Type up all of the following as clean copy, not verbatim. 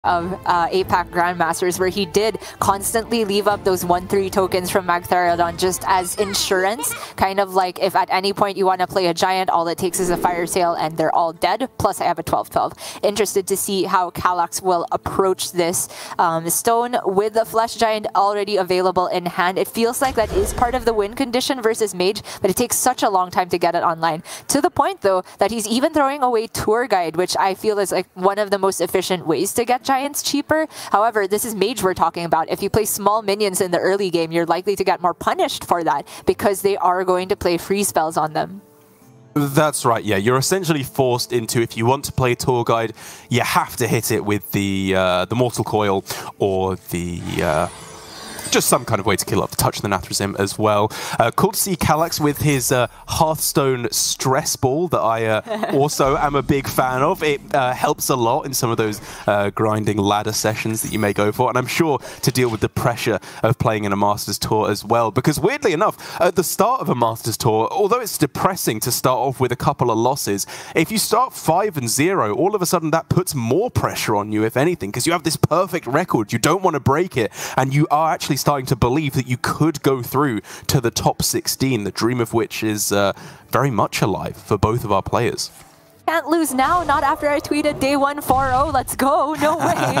of APAC Grandmasters, where he did constantly leave up those 1-3 tokens from Magtheridon just as insurance, kind of like if at any point you want to play a giant, all it takes is a Fire Sale and they're all dead, plus I have a 12-12. Interested to see how Calyx will approach this. Stone with the Flesh Giant already available in hand. It feels like that is part of the win condition versus Mage, but it takes such a long time to get it online. To the point though, that he's even throwing away Tour Guide, which I feel is like one of the most efficient ways to get Giants cheaper. However, this is Mage we're talking about. If you play small minions in the early game, you're likely to get more punished for that because they are going to play free spells on them. That's right, yeah. You're essentially forced into, if you want to play Tour Guide, you have to hit it with the Mortal Coil or the... just some kind of way to kill off the Touch of the Nathrezim as well. Cool to see Calyx with his Hearthstone Stress Ball that I also am a big fan of. It helps a lot in some of those grinding ladder sessions that you may go for, and I'm sure to deal with the pressure of playing in a Masters Tour as well. Because weirdly enough, at the start of a Masters Tour, although it's depressing to start off with a couple of losses, if you start 5-0, all of a sudden that puts more pressure on you, if anything, because you have this perfect record. You don't want to break it, and you are actually starting to believe that you could go through to the top 16, the dream of which is very much alive for both of our players. Can't lose now, not after I tweeted day 140, let's go, no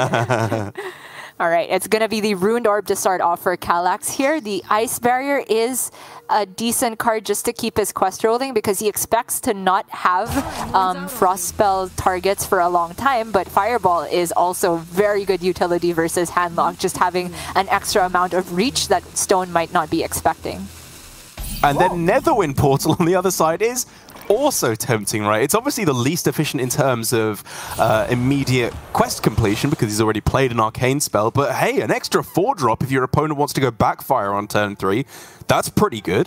way. All right, it's going to be the Ruined Orb to start off for Calyx here. The Ice Barrier is a decent card just to keep his quest rolling because he expects to not have Frost Spell targets for a long time, but Fireball is also very good utility versus Handlock, just having an extra amount of reach that Stone might not be expecting. And then Netherwind Portal on the other side is also tempting, right? It's obviously the least efficient in terms of immediate quest completion because he's already played an arcane spell, but hey, an extra 4-drop if your opponent wants to go backfire on turn 3, that's pretty good.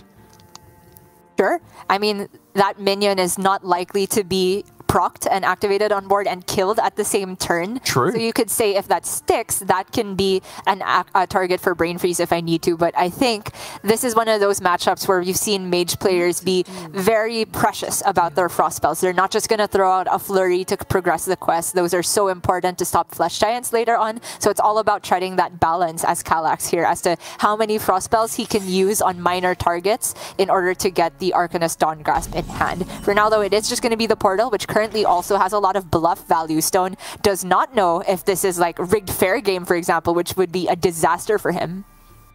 Sure. I mean, that minion is not likely to be procced and activated on board and killed at the same turn. True. So you could say if that sticks, that can be a target for Brain Freeze if I need to. But I think this is one of those matchups where you've seen Mage players be very precious about their Frost spells. They're not just going to throw out a flurry to progress the quest. Those are so important to stop Flesh Giants later on. So it's all about treading that balance as Calyx here as to how many Frost spells he can use on minor targets in order to get the Arcanist Dawn Grasp in hand. For now though, it is just going to be the Portal, which currently also has a lot of bluff value. Stone does not know if this is like rigged fair game, for example, which would be a disaster for him.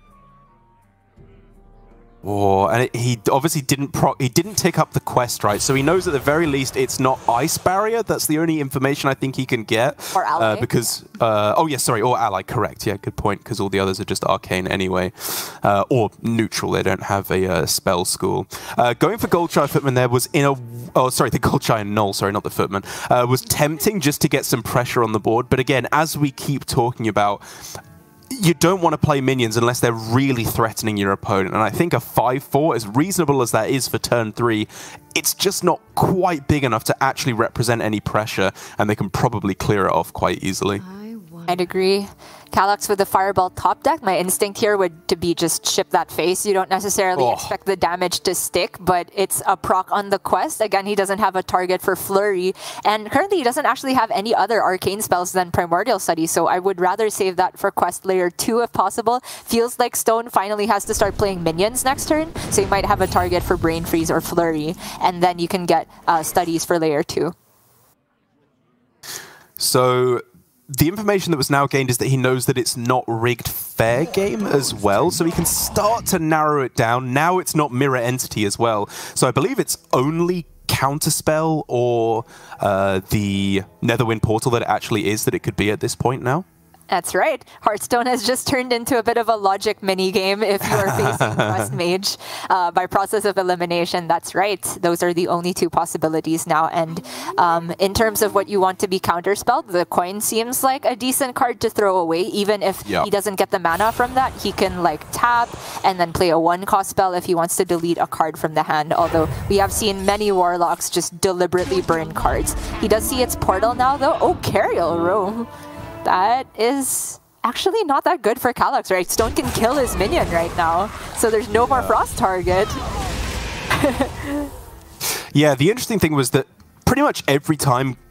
Oh, and he obviously didn't tick up the quest, right? So he knows at the very least it's not Ice Barrier. That's the only information I think he can get. Or Ally. Because, oh yeah, sorry, or Ally, correct. Yeah, good point, because all the others are just Arcane anyway. Or neutral, they don't have a spell school. Going for Goldshire Footman there was in a... Oh, sorry, the Goldshire Null, sorry, not the Footman. Was tempting just to get some pressure on the board. But again, as we keep talking about, you don't want to play minions unless they're really threatening your opponent. And I think a 5-4, as reasonable as that is for turn 3, it's just not quite big enough to actually represent any pressure, and they can probably clear it off quite easily. I'd agree. Calyx with the Fireball top deck, my instinct here would to be just ship that face. You don't necessarily expect the damage to stick, but it's a proc on the quest. Again, he doesn't have a target for Flurry, and currently he doesn't actually have any other arcane spells than Primordial Study, so I would rather save that for quest layer 2 if possible. Feels like Stone finally has to start playing minions next turn, so you might have a target for Brain Freeze or Flurry, and then you can get studies for layer 2. So the information that was now gained is that he knows that it's not rigged fair game as well, so he can start to narrow it down. Now it's not Mirror Entity as well, so I believe it's only Counterspell or the Netherwind Portal that it actually is that it could be at this point now. That's right. Hearthstone has just turned into a bit of a logic minigame if you are facing Quest Mage. By process of elimination, that's right. Those are the only 2 possibilities now. And in terms of what you want to be counterspelled, the coin seems like a decent card to throw away. Even if he doesn't get the mana from that, he can like tap and then play a 1-cost spell if he wants to delete a card from the hand. Although we have seen many Warlocks just deliberately burn cards. He does see its Portal now though. Oh, Cariel Row. That is actually not that good for Calyx, right? Stone can kill his minion right now, so there's no more Frost target. Yeah, the interesting thing was that pretty much every time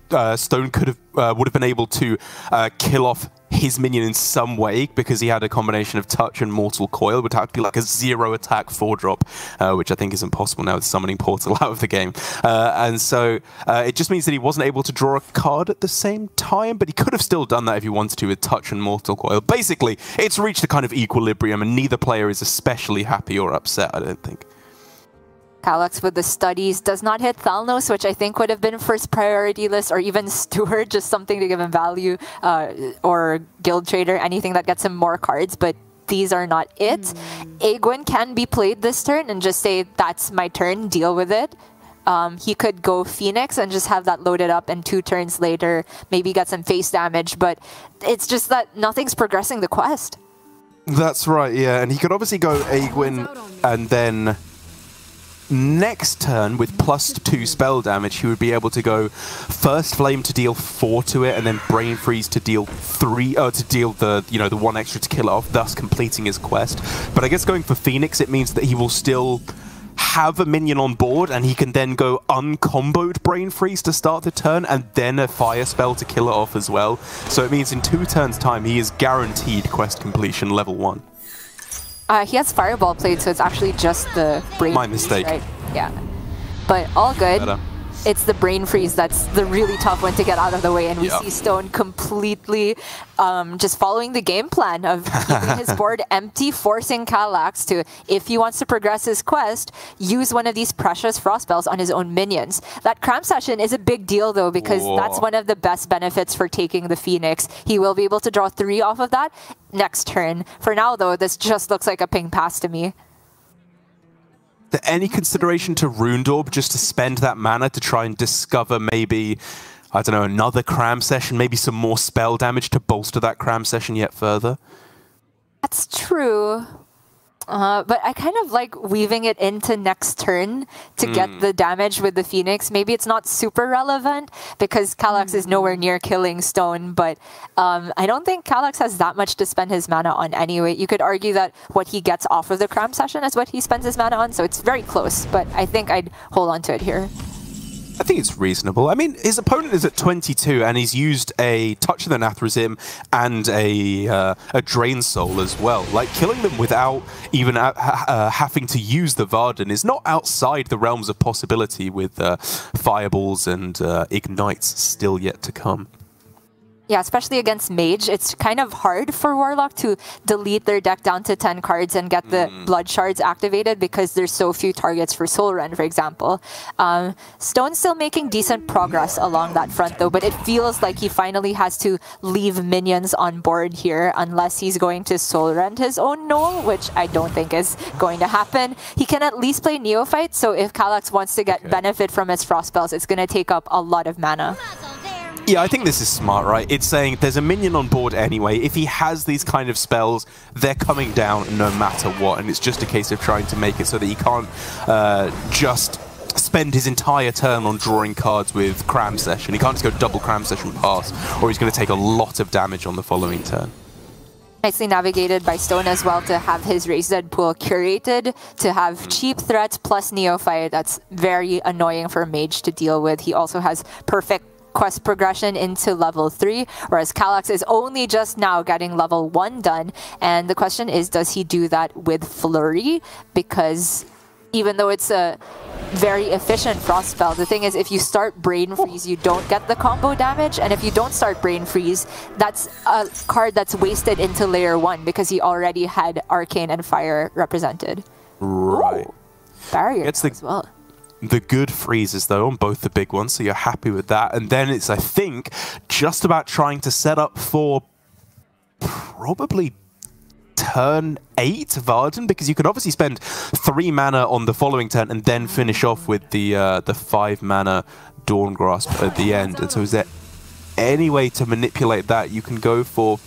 Stone would have been able to kill off his minion in some way, because he had a combination of touch and mortal coil. It would have to be like a 0 attack 4-drop, which I think is impossible now with summoning Portal out of the game. And so it just means that he wasn't able to draw a card at the same time, but he could have still done that if he wanted to with touch and mortal coil. Basically, it's reached a kind of equilibrium, and neither player is especially happy or upset, I don't think. Calyx with the studies does not hit Thalnos, which I think would have been first priority list, or even Steward, just something to give him value, or Guild Trader, anything that gets him more cards, but these are not it. Egwin can be played this turn and just say, that's my turn, deal with it. He could go Phoenix and just have that loaded up, and 2 turns later, maybe get some face damage, but it's just that nothing's progressing the quest. That's right, yeah, and he could obviously go Egwin and then next turn with +2 spell damage, he would be able to go First Flame to deal 4 to it, and then Brain Freeze to deal 3, to deal the the 1 extra to kill it off, thus completing his quest. But I guess going for Phoenix, it means that he will still have a minion on board, and he can then go uncomboed Brain Freeze to start the turn, and then a Fire Spell to kill it off as well. So it means in 2 turns' time, he is guaranteed quest completion level 1. He has Fireball played, so it's actually just the Brain My Freeze, mistake. right? Yeah. But all good. Better. It's the Brain Freeze that's the really tough one to get out of the way, and we see Stone completely just following the game plan of keeping his board empty, forcing Calyx to, if he wants to progress his quest, use one of these precious frost spells on his own minions. That Cramp Session is a big deal though, because that's one of the best benefits for taking the Phoenix. He will be able to draw 3 off of that next turn. For now though, this just looks like a ping pass to me. Any consideration to Runed Orb just to spend that mana to try and discover maybe, I don't know, another Cram Session, maybe some more spell damage to bolster that Cram Session yet further? That's true. But I kind of like weaving it into next turn to get the damage with the Phoenix. Maybe it's not super relevant because Calyx is nowhere near killing Stone, but I don't think Calyx has that much to spend his mana on anyway. You could argue that what he gets off of the Cram Session is what he spends his mana on, so it's very close, but I think I'd hold on to it here. I think it's reasonable. I mean, his opponent is at 22, and he's used a Touch of the Nathrezim and a Drain Soul as well. Like, killing them without even having to use the Varden is not outside the realms of possibility, with Fireballs and Ignites still yet to come. Yeah, especially against Mage, it's kind of hard for Warlock to delete their deck down to 10 cards and get the Blood Shards activated because there's so few targets for Soul Rend, for example. Stone's still making decent progress along that front though, but it feels like he finally has to leave minions on board here unless he's going to Soul Rend his own Null, which I don't think is going to happen. He can at least play Neophyte, so if Calyx wants to get benefit from his Frost spells, it's going to take up a lot of mana. Yeah, I think this is smart, right? It's saying there's a minion on board anyway. If he has these kind of spells, they're coming down no matter what, and it's just a case of trying to make it so that he can't just spend his entire turn on drawing cards with Cram Session. He can't just go double Cram Session pass, or he's going to take a lot of damage on the following turn. Nicely navigated by Stone as well to have his Raise Dead pool curated, to have cheap threats plus Neophyte. That's very annoying for a Mage to deal with. He also has perfect quest progression into level 3, whereas Calyx is only just now getting level 1 done, and the question is, does he do that with Flurry? Because even though it's a very efficient Frost spell, the thing is, if you start Brain Freeze, you don't get the combo damage, and if you don't start Brain Freeze, that's a card that's wasted into layer 1 because he already had Arcane and Fire represented. Right. Ooh, barrier It's as well. The good freezes, though, on both the big ones, so you're happy with that. And then it's, I think, just about trying to set up for probably turn 8 Varden, because you could obviously spend 3 mana on the following turn and then finish off with the 5 mana Dawn Grasp at the end. And so is there any way to manipulate that? You can go for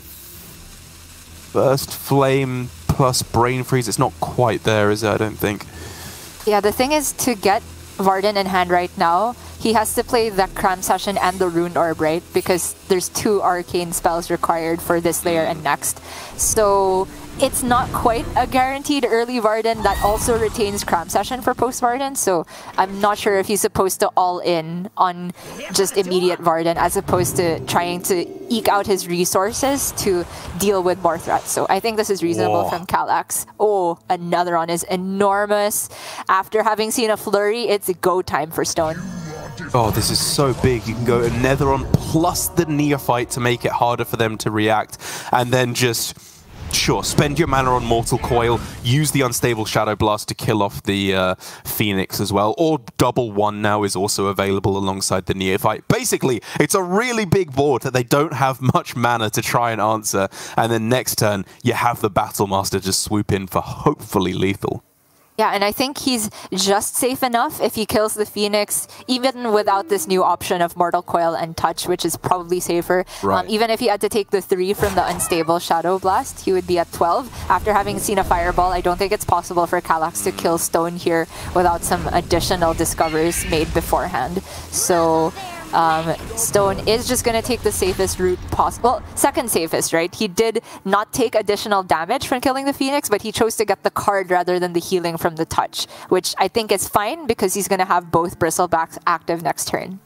First Flame plus Brain Freeze. It's not quite there, is it? I don't think. Yeah, the thing is, to get Varden in hand right now, he has to play the Cram Session and the Rune Orb, right? Because there's 2 arcane spells required for this layer and next. So it's not quite a guaranteed early Varden that also retains Cram Session for post Varden, so I'm not sure if he's supposed to all in on just immediate Varden as opposed to trying to eke out his resources to deal with more threats. So I think this is reasonable from Kallax. Oh, another one is enormous. After having seen a flurry, it's go time for Stone. Oh, this is so big. You can go Netheron plus the Neophyte to make it harder for them to react, and then just... Sure, spend your mana on Mortal Coil, use the Unstable Shadow Blast to kill off the Phoenix as well, or double 1 now is also available alongside the Neophyte. Basically, it's a really big board that they don't have much mana to try and answer, and then next turn, you have the Battle Master just swoop in for hopefully lethal. Yeah, and I think he's just safe enough if he kills the Phoenix, even without this new option of Mortal Coil and Touch, which is probably safer. Right. Even if he had to take the 3 from the Unstable Shadow Blast, he would be at 12. After having seen a Fireball, I don't think it's possible for Kallax to kill Stone here without some additional discoveries made beforehand. So... Stone is just going to take the safest route possible. Second safest, right? He did not take additional damage from killing the Phoenix, but he chose to get the card rather than the healing from the touch, which I think is fine because he's going to have both Bristlebacks active next turn.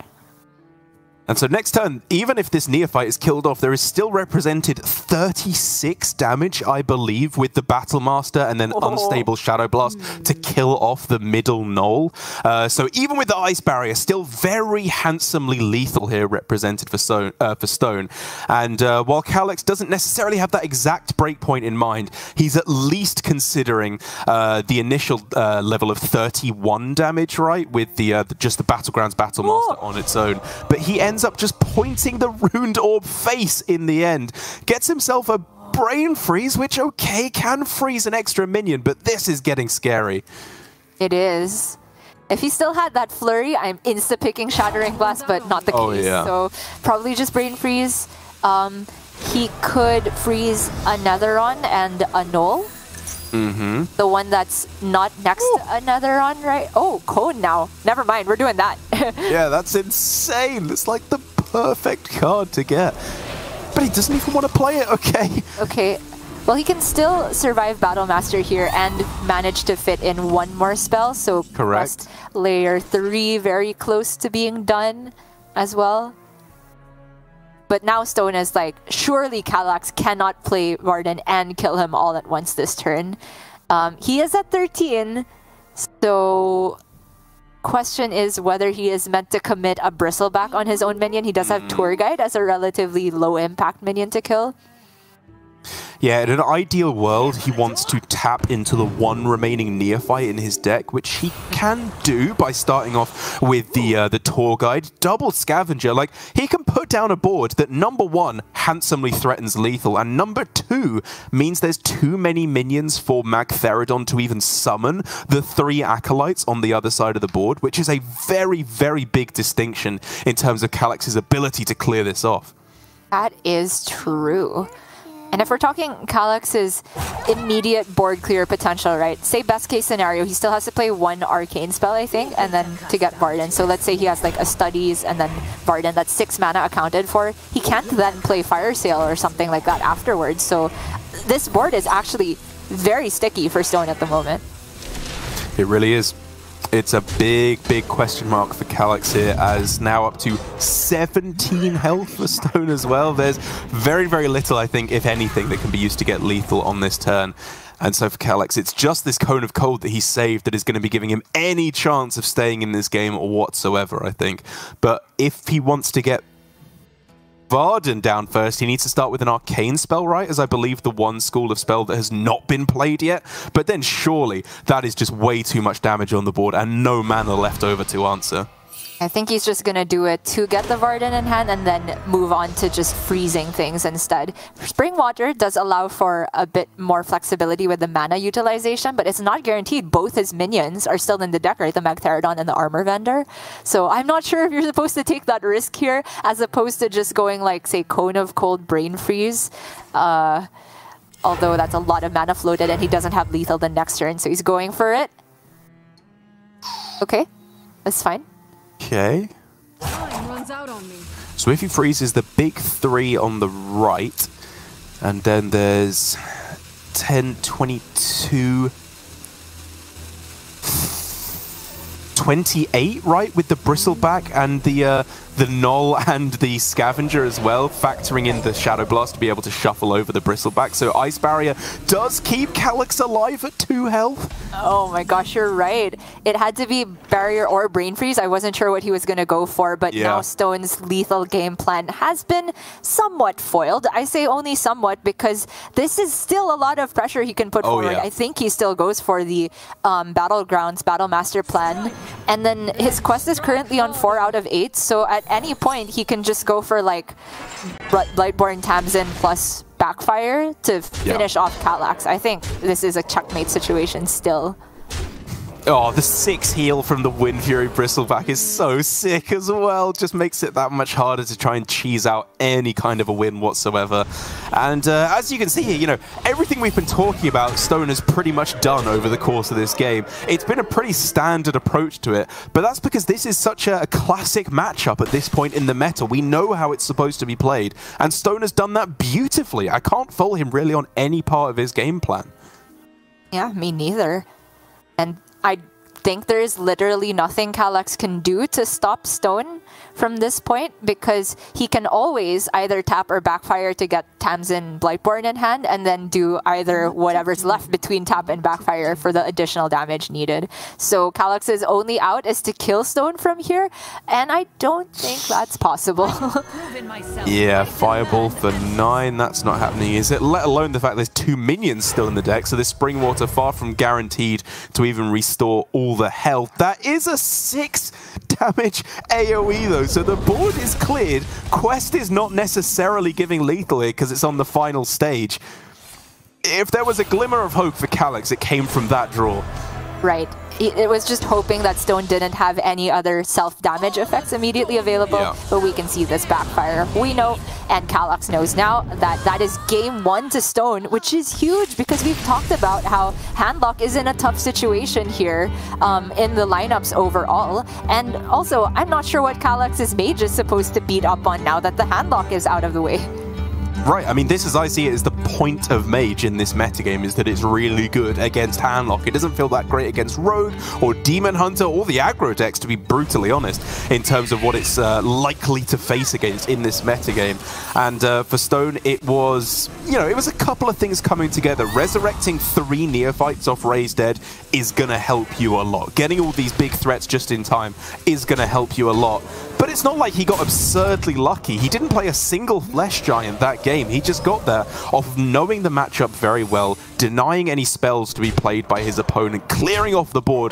And so next turn, even if this Neophyte is killed off, there is still represented 36 damage, I believe, with the Battle Master and then Unstable Shadow Blast to kill off the middle Knoll. So even with the Ice Barrier, still very handsomely lethal here represented for Stone. And while Kallax doesn't necessarily have that exact breakpoint in mind, he's at least considering the initial level of 31 damage, right, with the just the Battlegrounds Battle Master on its own. But he ends up just pointing the Runed Orb face in the end. Gets himself a Brain Freeze, which, okay, can freeze an extra minion, but this is getting scary. It is. If he still had that flurry, I'm insta-picking Shattering Blast, but not the case. Yeah. So probably just Brain Freeze. He could freeze a Netheron and a Knoll. The one that's not next to Netheron, right? Oh, Cone now. Never mind, we're doing that. Yeah, that's insane. It's like the perfect card to get. But he doesn't even want to play it, okay. Okay. Well, he can still survive Battle Master here and manage to fit in 1 more spell. So correct. Layer 3 very close to being done as well. But now Stone is like, surely Kallax cannot play Varden and kill him all at once this turn. He is at 13, so question is whether he is meant to commit a Bristleback on his own minion. He does have Tour Guide as a relatively low impact minion to kill. Yeah, in an ideal world, he wants to tap into the 1 remaining Neophyte in his deck, which he can do by starting off with the Tour Guide, double Scavenger. Like, he can put down a board that, number 1, handsomely threatens lethal, and number 2 means there's too many minions for Magtheridon to even summon the 3 Acolytes on the other side of the board, which is a very, very big distinction in terms of Kallax's ability to clear this off. That is true. And if we're talking Kallax's immediate board clear potential, right? Say best case scenario, he still has to play 1 arcane spell, I think, and then to get Varden. So let's say he has like a Studies and then Varden, that's 6 mana accounted for. He can't then play Fire Sale or something like that afterwards. So this board is actually very sticky for Stone at the moment. It really is. It's a big, big question mark for Kallax here, as now up to 17 health for Stone as well. There's very, very little, I think, if anything, that can be used to get lethal on this turn. And so for Kallax, it's just this Cone of Cold that he saved that is going to be giving him any chance of staying in this game whatsoever, I think. But if he wants to get Varden down first, he needs to start with an arcane spell, right? As I believe the 1 school of spell that has not been played yet. But then surely that is just way too much damage on the board and no mana left over to answer. I think he's just going to do it to get the Varden in hand and then move on to just freezing things instead. Spring Water does allow for a bit more flexibility with the mana utilization, but it's not guaranteed. Both his minions are still in the deck, right? The Magtheridon and the Armor Vendor. So I'm not sure if you're supposed to take that risk here as opposed to just going like, say, Cone of Cold, Brain Freeze. Although that's a lot of mana floated and he doesn't have lethal the next turn, so he's going for it. Okay, that's fine. Okay. runs out on me. So if he freezes the big 3 on the right, and then there's 10, 22, 28, right, with the Bristleback and the Null and the Scavenger as well, factoring in the Shadow Blast to be able to shuffle over the Bristleback. So Ice Barrier does keep Calyx alive at 2 health. Oh my gosh, you're right. It had to be Barrier or Brain Freeze. I wasn't sure what he was going to go for, but now Stone's lethal game plan has been somewhat foiled. I say only somewhat because this is still a lot of pressure he can put forward. Yeah. I think he still goes for the Battlegrounds Battle Master plan. And then his quest is currently on 4 out of 8, so at any point he can just go for like Blightborn Tamsin plus Backfire to finish off Calyx. I think this is a checkmate situation still. Oh, the 6 heal from the Wind Fury Bristleback is so sick as well. Just makes it that much harder to try and cheese out any kind of a win whatsoever. And as you can see here, you know, everything we've been talking about, Stone has pretty much done over the course of this game. It's been a pretty standard approach to it, but that's because this is such a classic matchup at this point in the meta. We know how it's supposed to be played, and Stone has done that beautifully. I can't fault him really on any part of his game plan. Yeah, me neither. And I think there is literally nothing Calyx can do to stop Stone from this point, because he can always either tap or backfire to get Tamsin Blightborn in hand, and then do either whatever's left between tap and backfire for the additional damage needed. So Calyx's only out is to kill Stone from here, and I don't think that's possible. Yeah, Fireball for 9, that's not happening, is it? Let alone the fact there's 2 minions still in the deck, so this Spring Water far from guaranteed to even restore all the health. That is a 6 damage AoE though, so the board is cleared. Quest is not necessarily giving lethal here because it's on the final stage. If there was a glimmer of hope for Calyx, it came from that draw. Right. It was just hoping that Stone didn't have any other self-damage effects immediately available, but we can see this backfire. We know, and Calyx knows now, that that is game 1 to Stone, which is huge because we've talked about how Handlock is in a tough situation here in the lineups overall. And also, I'm not sure what Calyx's mage is supposed to beat up on now that the Handlock is out of the way. Right, I mean, this, as I see it, is the point of Mage in this metagame, is that it's really good against Handlock. It doesn't feel that great against Rogue or Demon Hunter or the aggro decks, to be brutally honest, in terms of what it's likely to face against in this metagame. And for Stone, it was, you know, it was a couple of things coming together. Resurrecting 3 Neophytes off Raised Dead is going to help you a lot. Getting all these big threats just in time is going to help you a lot. But it's not like he got absurdly lucky. He didn't play a single Flesh Giant that game. He just got there off knowing the matchup very well, denying any spells to be played by his opponent, clearing off the board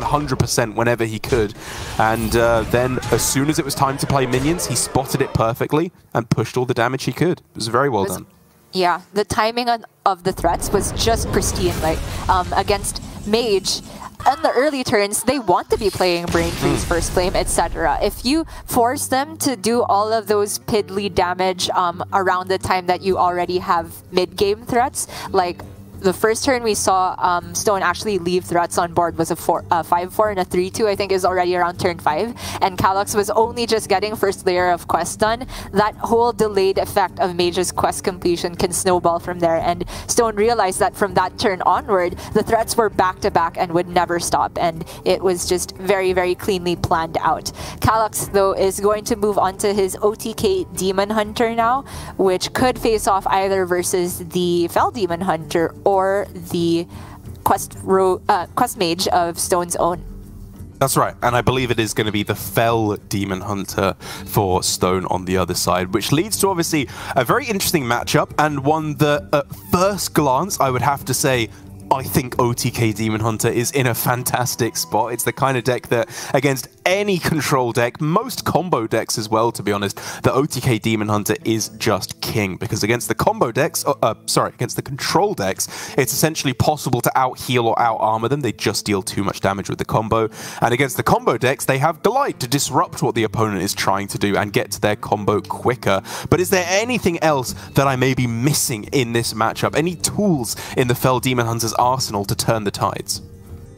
100% whenever he could. And then, as soon as it was time to play minions, he spotted it perfectly and pushed all the damage he could. It was very well done. Yeah, the timing of the threats was just pristine. Like, against Mage, in the early turns, they want to be playing Brain Freeze, First Flame, etc. If you force them to do all of those piddly damage around the time that you already have mid-game threats, like the first turn we saw Stone actually leave threats on board was a 5-4 and a 3-2, I think is already around turn 5, and Calyx was only just getting first layer of quest done. That whole delayed effect of Mage's quest completion can snowball from there, and Stone realized that from that turn onward, the threats were back-to-back and would never stop, and it was just very, very cleanly planned out. Calyx, though, is going to move on to his OTK Demon Hunter now, which could face off either versus the Fel Demon Hunter or the quest mage of Stone's own. That's right, and I believe it is going to be the Fel Demon Hunter for Stone on the other side, which leads to obviously a very interesting matchup, and one that at first glance I would have to say I think OTK Demon Hunter is in a fantastic spot. It's the kind of deck that, against any control deck, most combo decks as well, to be honest, the OTK Demon Hunter is just king. Because against the combo decks, against the control decks, it's essentially possible to out-heal or out-armor them. They just deal too much damage with the combo. And against the combo decks, they have Glide to disrupt what the opponent is trying to do and get to their combo quicker. But is there anything else that I may be missing in this matchup? Any tools in the Fel Demon Hunter's arsenal to turn the tides?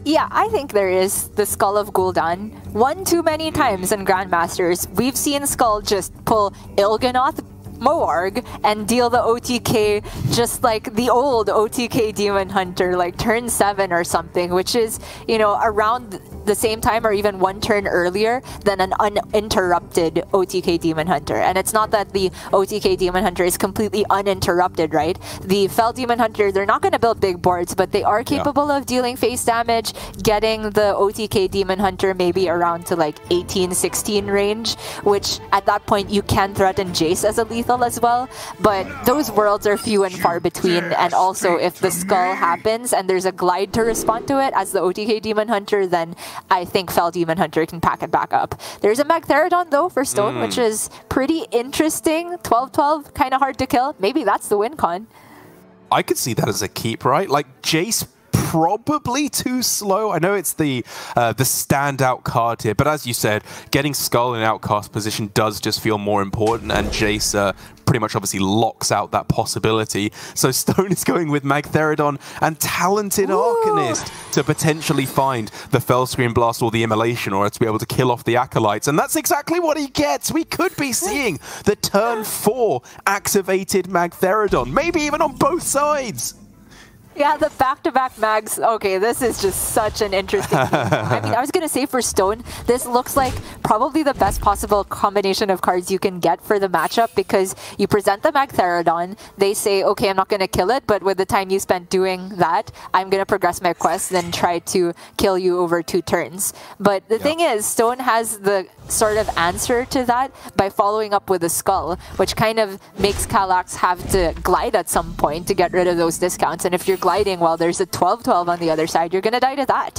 Yeah, I think there is the Skull of Gul'dan. One too many times in Grandmasters, we've seen Skull just pull Il'gynoth, Moarg, and deal the OTK just like the old OTK Demon Hunter, like turn 7 or something, which is, you know, around the same time or even one turn earlier than an uninterrupted OTK Demon Hunter. And it's not that the OTK Demon Hunter is completely uninterrupted, right? The Fel Demon Hunter, they're not going to build big boards, but they are capable of dealing face damage, getting the OTK Demon Hunter maybe around to like 18, 16 range, which at that point you can threaten Jace as a lethal as well, but those worlds are few and far between. And also if the Skull happens and there's a glide to respond to it as the OTK Demon Hunter, then I think Fel Demon Hunter can pack it back up. There's a Magtheridon though for Stone, which is pretty interesting. 12-12, kind of hard to kill. Maybe that's the win con. I could see that as a keep, right? Like Jace probably too slow. I know it's the standout card here, but as you said, getting Skull in outcast position does just feel more important, and Jace pretty much obviously locks out that possibility. So Stone is going with Magtheridon and Talented Arcanist to potentially find the Felscream Blast or the Immolation Aura to be able to kill off the Acolytes, and that's exactly what he gets. We could be seeing the turn 4 activated Magtheridon, maybe even on both sides. Yeah, the back-to-back mags. Okay, this is just such an interesting game. I mean, I was going to say for Stone, this looks like probably the best possible combination of cards you can get for the matchup, because you present the Magtheridon, they say, okay, I'm not going to kill it, but with the time you spent doing that, I'm going to progress my quest and try to kill you over 2 turns. But the thing is, Stone has the sort of answer to that by following up with a Skull, which kind of makes Kallax have to glide at some point to get rid of those discounts. And if you're gliding while there's a 12-12 on the other side, you're going to die to that.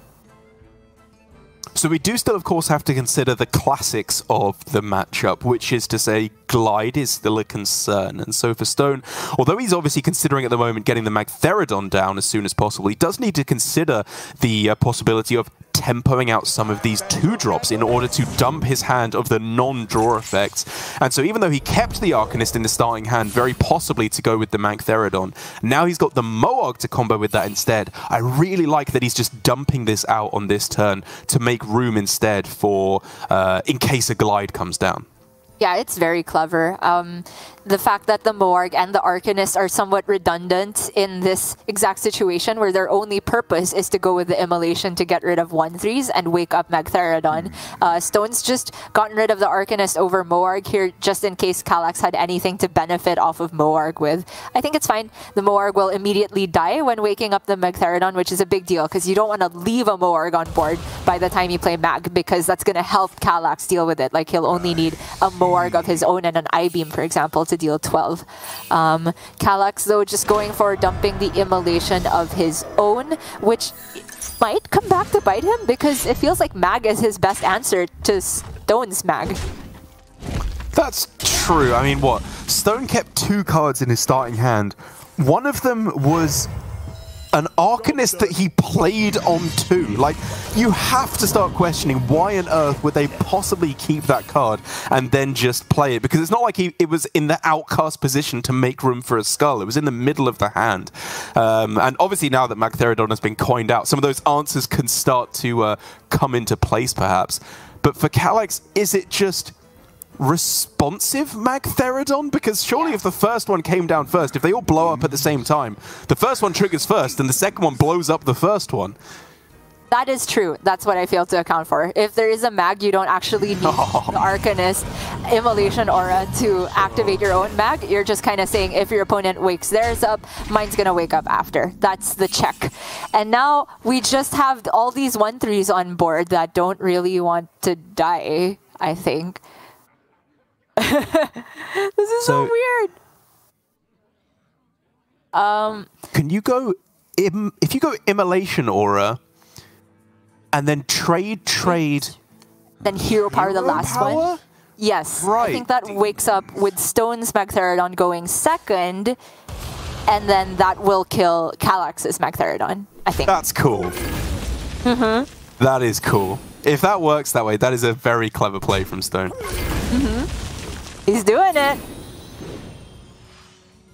So we do still, of course, have to consider the classics of the matchup, which is to say glide is still a concern. And so for Stone, although he's obviously considering at the moment getting the Magtheridon down as soon as possible, he does need to consider the possibility of tempoing out some of these 2-drops in order to dump his hand of the non-draw effects. And so even though he kept the Arcanist in the starting hand, very possibly to go with the Magtheridon, now he's got the Moarg to combo with that instead. I really like that he's just dumping this out on this turn to make room instead for in case a glide comes down. Yeah, it's very clever. The fact that the Moarg and the Arcanist are somewhat redundant in this exact situation where their only purpose is to go with the Immolation to get rid of 1-3s and wake up Magtheridon. Stone's just gotten rid of the Arcanist over Moarg here just in case Kallax had anything to benefit off of Moarg with. I think it's fine. The Moarg will immediately die when waking up the Magtheridon, which is a big deal because you don't want to leave a Moarg on board by the time you play Mag, because that's going to help Kallax deal with it. Like, he'll only need a Moarg of his own and an I-Beam, for example, to deal 12. Kallax, though, just going for dumping the Immolation of his own, which might come back to bite him because it feels like Mag is his best answer to Stone's Mag. That's true. I mean, what? Stone kept 2 cards in his starting hand. One of them was an Arcanist that he played on 2. Like, you have to start questioning why on earth would they possibly keep that card and then just play it, because it's not like it was in the outcast position to make room for a Skull. It was in the middle of the hand. And obviously now that Magtheridon has been coined out, some of those answers can start to come into place perhaps. But for Kallax, is it just responsive Magtheridon? Because surely if the first one came down first, if they all blow up at the same time, the first one triggers first and the second one blows up the first one. That is true. That's what I failed to account for. If there is a Mag, you don't actually need the Arcanist Immolation Aura to activate your own Mag. You're just kind of saying if your opponent wakes theirs up, mine's going to wake up after. That's the check. And now we just have all these 1-3s on board that don't really want to die, I think. This is so weird. Can you go if you go Immolation Aura and then trade then Hero Power the last one? Yes. Right. I think that wakes up with Stone's Magtheridon going second, and then that will kill Kallax's Magtheridon, I think. That's cool. That is cool. If that works that way, that is a very clever play from Stone. He's doing it.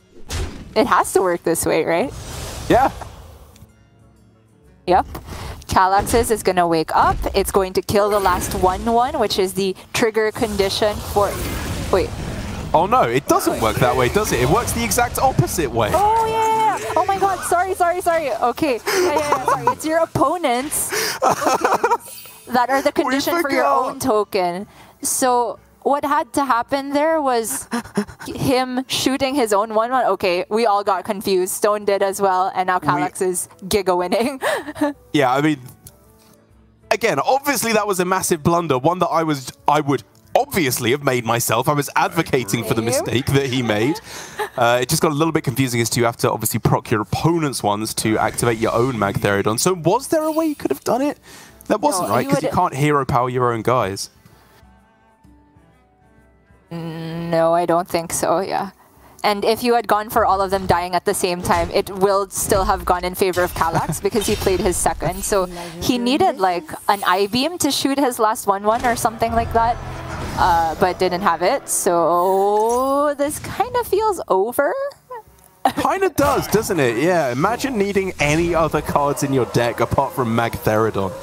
It has to work this way, right? Yeah. Yep. Calax's is going to wake up. It's going to kill the last 1/1, which is the trigger condition for... Wait. Oh no, it doesn't work that way, does it? It works the exact opposite way. Oh yeah! Oh my god, sorry. Okay, sorry. It's your opponents that are the condition for your own token. So what had to happen there was him shooting his own 1/1. Okay, we all got confused. Stone did as well, and now Calax is giga winning. Yeah, I mean, again, obviously that was a massive blunder, one that I would obviously have made myself. I was advocating for the mistake that he made. It just got a little bit confusing as to you have to obviously proc your opponent's ones to activate your own Magtheridon. So was there a way you could have done it? That wasn't right, because you can't hero power your own guys. No, I don't think so, yeah. And if you had gone for all of them dying at the same time, it will still have gone in favor of Calax because he played his second. So he needed like an I-beam to shoot his last 1/1 or something like that, but didn't have it. So this kind of feels over. Kind of does, doesn't it? Yeah, imagine needing any other cards in your deck apart from Magtheridon.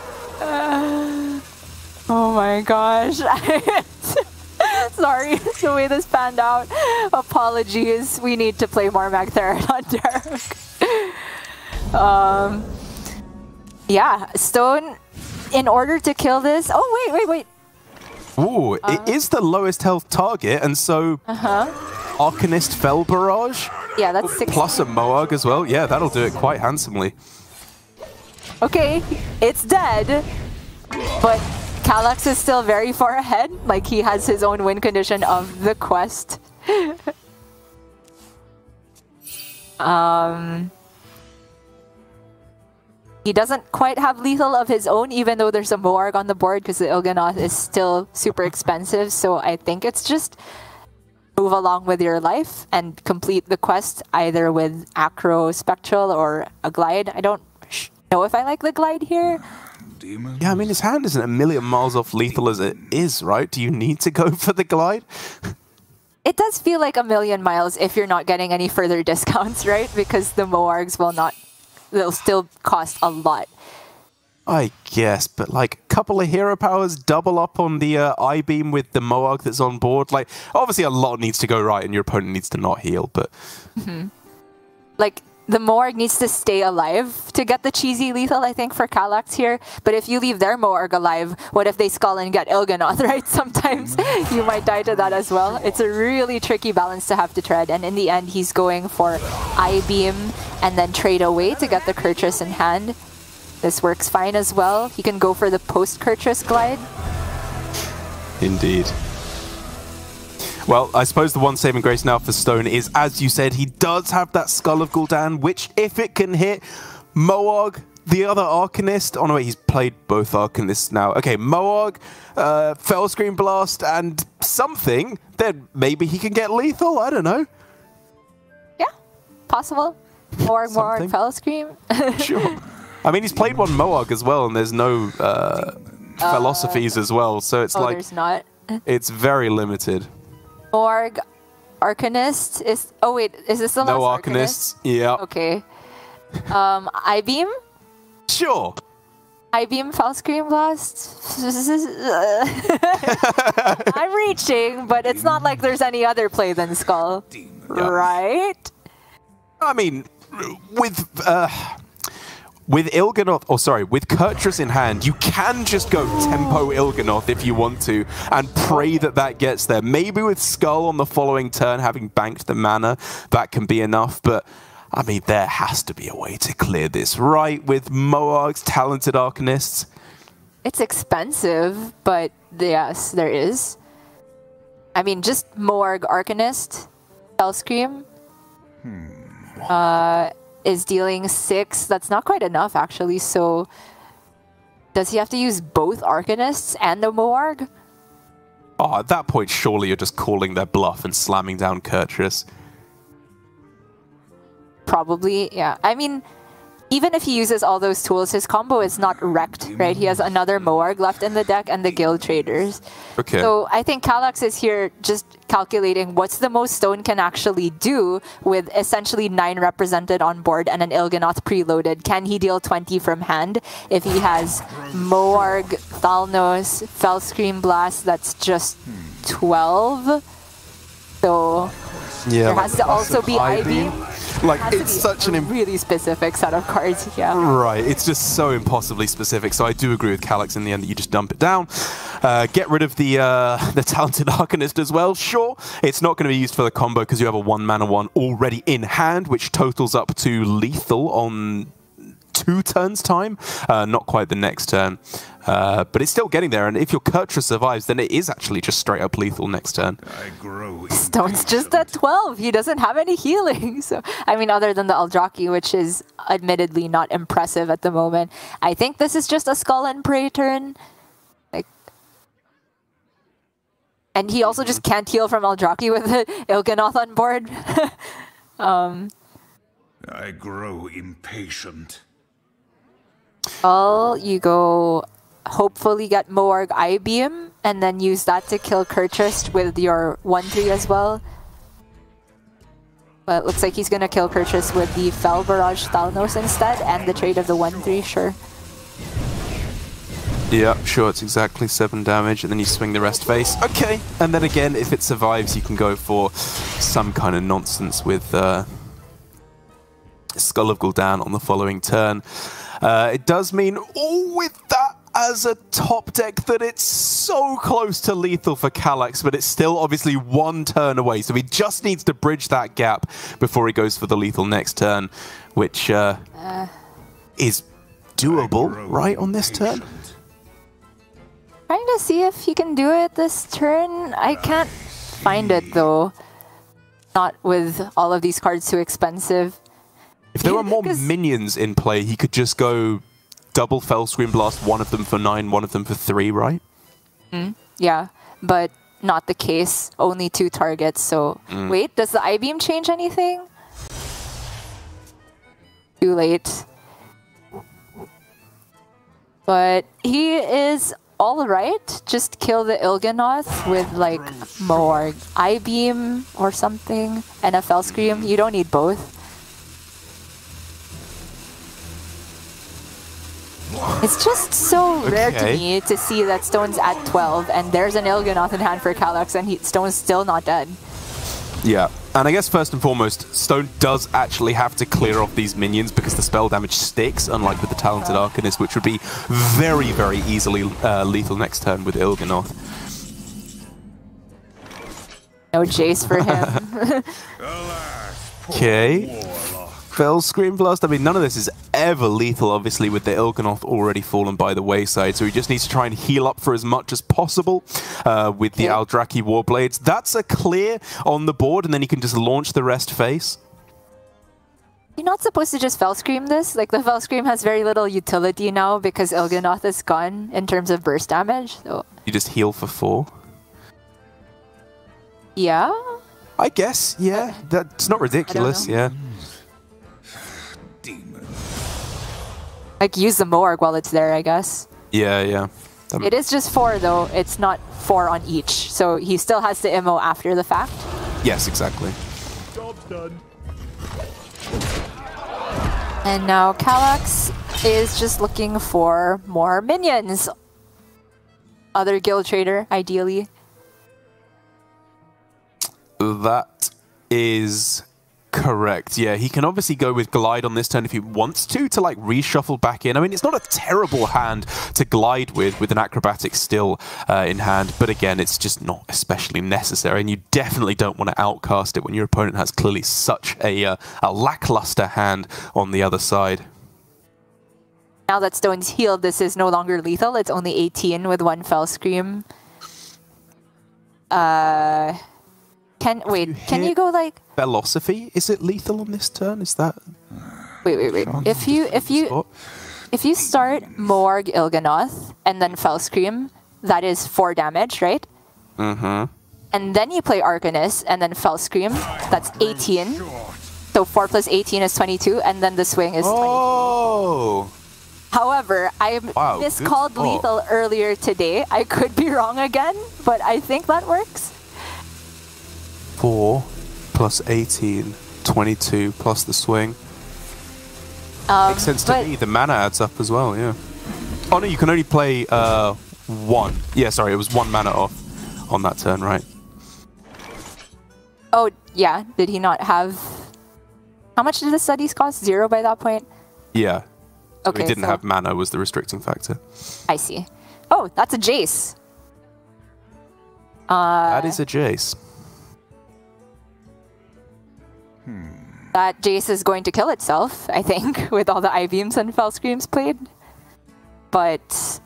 Oh my gosh. Sorry, the way this panned out. Apologies. We need to play more Magtheridon, Derek. Yeah, Stone, in order to kill this... Oh, wait. Ooh, it is the lowest health target, and so... Arcanist Fel Barrage? Yeah, that's 6. Plus a Moarg as well. Yeah, that'll do it quite handsomely. Okay, it's dead, but Calax is still very far ahead. Like, he has his own win condition of the quest. He doesn't quite have lethal of his own, even though there's a Moarg on the board, because the Il'gynoth is still super expensive. So I think it's just move along with your life and complete the quest either with Acro Spectral or a Glide. I don't know if I like the Glide here. Yeah, I mean, his hand isn't a million miles off lethal as it is, right? Do you need to go for the Glide? It does feel like a million miles if you're not getting any further discounts, right? Because the Moargs will not... They'll still cost a lot. I guess, but like a couple of hero powers, double up on the I-beam with the Moarg that's on board. Like, obviously a lot needs to go right and your opponent needs to not heal, but... Like, the Moarg needs to stay alive to get the cheesy lethal, I think, for Calax here. But if you leave their Moarg alive, what if they skull and get Il'gynoth, right? Sometimes you might die to that as well. It's a really tricky balance to have to tread. And in the end, he's going for I-beam and then trade away to get the Kurtrus in hand. This works fine as well. He can go for the post-Kurtrus Glide. Indeed. Well, I suppose the one saving grace now for Stone is, as you said, he does have that Skull of Gul'dan, which, if it can hit Moarg, the other Arcanist... Oh no, wait, he's played both Arcanists now. Okay, Moarg, Fellscream Blast, and something, then maybe he can get lethal? I don't know. Yeah, possible. Moarg, Fellscream. Sure. I mean, he's played one Moarg as well, and there's no philosophies as well, so it's like... there's not. It's very limited. Moarg, Arcanist is... Oh wait, is this the last Arcanists? Yeah. Okay. I-beam? Sure. I-beam, Fellscream Blast? I'm reaching, but it's not like there's any other play than Skull. Yeah. Right? I mean, with Il'gynoth, or sorry, with Kurtrus in hand, you can just go tempo Il'gynoth if you want to, and pray that that gets there. Maybe with Skull on the following turn, having banked the mana, that can be enough, but I mean, there has to be a way to clear this, right? With Moarg's talented Arcanists. It's expensive, but yes, there is. I mean, just Moarg Arcanist, Fellscream. Is dealing 6. That's not quite enough, actually. So, does he have to use both Arcanists and the Moarg? Oh, at that point, surely you're just calling their bluff and slamming down Kurtrus. Probably, yeah. I mean, even if he uses all those tools, his combo is not wrecked, right? He has another Moarg left in the deck and the Guild Traders. Okay. So I think Kallax is here just calculating what's the most Stone can actually do with essentially 9 represented on board and an Il'gynoth preloaded. Can he deal 20 from hand? If he has Moarg, Thalnos, Fellscream Blast, that's just 12. So yeah, there has to also be Eye-Beam. Like, it's such an really specific set of cards, yeah. Right, it's just so impossibly specific. So I do agree with Kallax in the end that you just dump it down. Get rid of the Talented Arcanist as well. Sure, it's not going to be used for the combo because you have a 1-mana 1 already in hand, which totals up to lethal on 2 turns' time. Not quite the next turn. But it's still getting there, and if your Kurtra survives, then it is actually just straight up lethal next turn. Stone's just at 12. He doesn't have any healing. So, I mean, other than the Eldraki, which is admittedly not impressive at the moment. I think this is just a Skull and Prey turn. Like, and he also just can't heal from Eldraki with the Il'gynoth on board. I grow impatient. Well, you go hopefully get Moarg Eye-Beam and then use that to kill Kurtrus with your 1-3 as well. But it looks like he's going to kill Kurtrus with the Fel Barrage Thalnos instead and the trade of the 1-3, sure. Yeah, sure, it's exactly 7 damage, and then you swing the rest face. Okay, and then again, if it survives, you can go for some kind of nonsense with Skull of Gul'dan on the following turn. It does mean, with that as a top deck, that it's so close to lethal for Kallax, but it's still obviously 1 turn away, so he just needs to bridge that gap before he goes for the lethal next turn, which is doable, right, on this turn? Trying to see if he can do it this turn. I can't find it, though. Not with all of these cards too expensive. If there were more minions in play, he could just go double Fellscream Blast, one of them for 9, one of them for 3, right? Yeah, but not the case. Only 2 targets, so... Wait, does the Eye-Beam change anything? Too late. But he is alright. Just kill the Il'gynoth with, like, more Eye-Beam or something, and a Fellscream. You don't need both. It's just so rare to me to see that Stone's at 12 and there's an Il'gynoth in hand for Kallax and Stone's still not dead. Yeah, and I guess first and foremost, Stone does actually have to clear off these minions because the spell damage sticks, unlike with the Talented Arcanist, which would be very, very easily lethal next turn with Il'gynoth. No Jace for him. Okay. Fellscream Blast. I mean, none of this is ever lethal, obviously, with the Il'gynoth already fallen by the wayside, so he just needs to try and heal up for as much as possible with the Eldraki Warblades. That's a clear on the board, and then he can just launch the rest face. You're not supposed to just Fellscream this. Like, the Fellscream has very little utility now because Il'gynoth is gone in terms of burst damage. So You just heal for 4. yeah? I guess, yeah. That's not ridiculous, yeah. Like, use the Moarg while it's there, I guess. Yeah, yeah. It is just 4, though. It's not 4 on each. So he still has to immo after the fact. Yes, exactly. Job's done. And now Kallax is just looking for more minions. Other Guild Trader, ideally. That is correct. Yeah, he can obviously go with Glide on this turn if he wants to like reshuffle back in. I mean, it's not a terrible hand to glide with an Acrobatic still in hand, but again, it's just not especially necessary, and you definitely don't want to outcast it when your opponent has clearly such a lackluster hand on the other side. Now that Stone's healed, this is no longer lethal. It's only 18 with 1 Fellscream. Can you go like Philosophy? Is it lethal on this turn? Is that wait. If you start Moarg Il'gynoth and then Fellscream, that is 4 damage, right? Mm-hmm. And then you play Arcanist and then Fellscream, that's 18. So 4 plus 18 is 22, and then the swing is 20. Oh! However, I Wow, miscalled good thought. lethal earlier today. I could be wrong again, but I think that works. 4 plus 18, 22 plus the swing. Makes sense to but- me. The mana adds up as well, yeah. Oh no, you can only play 1. Yeah, sorry, it was 1 mana off on that turn, right? Oh, yeah. Did he not have... How much did the studies cost? 0 by that point? Yeah. So Okay, he didn't so- have mana was the restricting factor. I see. Oh, that's a Jace. That is a Jace. That Jace is going to kill itself, I think, with all the I-beams and Fell Screams played. But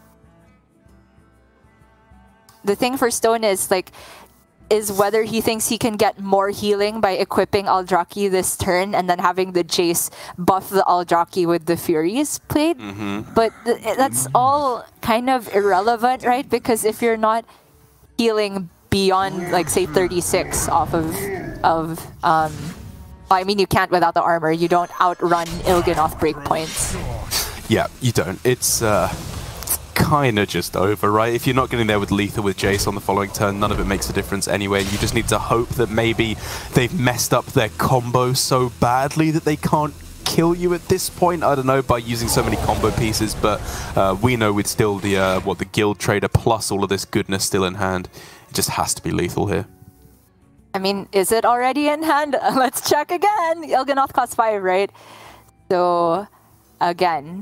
the thing for Stone is whether he thinks he can get more healing by equipping Eldrazi this turn and then having the Jace buff the Eldrazi with the Furies played. But that's all kind of irrelevant, right? Because if you're not healing beyond, like, say, 36 off of I mean, you can't without the armor. You don't outrun Il'gynoth breakpoints. Yeah, you don't. It's kind of just over, right? If you're not getting there with lethal with Jace on the following turn, none of it makes a difference anyway. You just need to hope that maybe they've messed up their combo so badly that they can't kill you at this point. I don't know, by using so many combo pieces, but we know with still the Guild Trader plus all of this goodness still in hand, it just has to be lethal here. I mean, is it already in hand? Let's check again. Il'gynoth costs 5, right? So, again,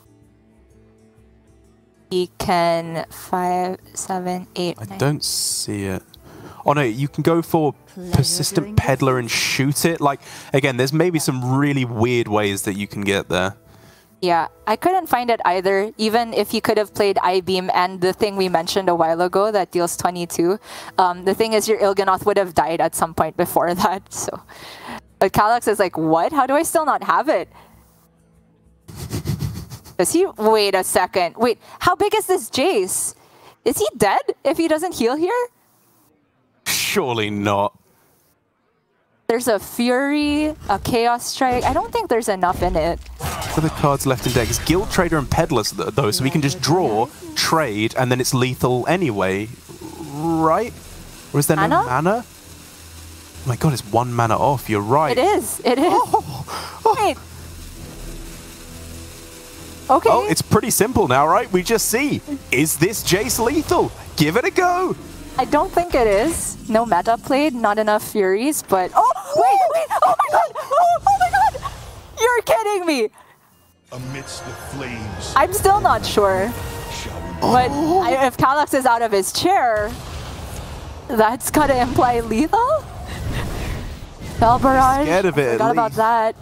he can 5, 7, 8, I 9. don't see it. Oh no, you can go for Persistent Peddler and shoot it. Like, again, there's maybe some really weird ways that you can get there. Yeah, I couldn't find it either, even if he could have played I-Beam and the thing we mentioned a while ago that deals 22. The thing is, your Il'gynoth would have died at some point before that, so... But Kallax is like, what? How do I still not have it? Does he... Wait a second. Wait, how big is this Jace? Is he dead if he doesn't heal here? Surely not. There's a Fury, a Chaos Strike. I don't think there's enough in it. What are the cards left in deck? It's Guild Trader and Peddler, though, so we can just draw, trade, and then it's lethal anyway, right? Or is there no mana? Oh my god, it's 1 mana off, you're right. It is, it is. Wait. Okay. Oh, it's pretty simple now, right? We just see, is this Jace lethal? Give it a go! I don't think it is. No meta played, not enough Furies, but... Oh, wait! Oh my god! Oh my god! You're kidding me! Amidst the flames. I'm still not sure. But if Kallax is out of his chair, that's gotta imply lethal? Fel Barrage? Scared of it, Forgot about that.